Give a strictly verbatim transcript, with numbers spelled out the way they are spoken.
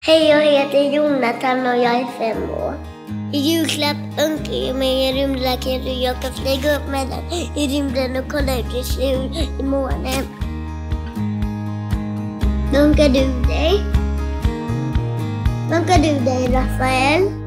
Hej, jag heter Jonathan och jag är fem år. I julklapp önskar jag mig en rymdraket och jag kan flyga upp med den i rymden och kolla hur det ser ut i månen. Önskar du dig? Önskar du dig, Rafael?